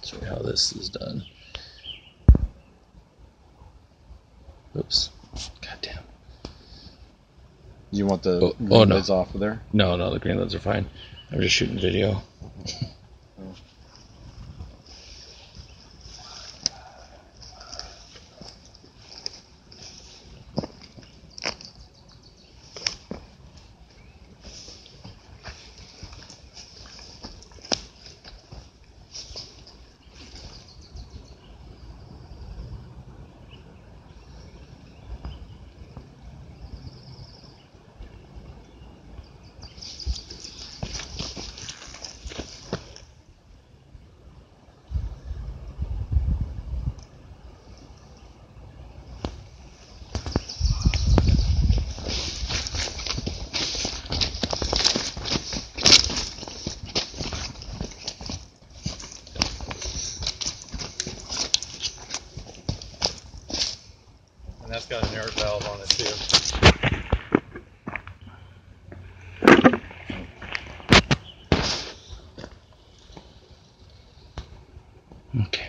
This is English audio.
show you how this is done. Oops. Goddamn. You want the green lids off of there? No, the green lids are fine. I'm just shooting video. And that's got an air valve on it too. Okay.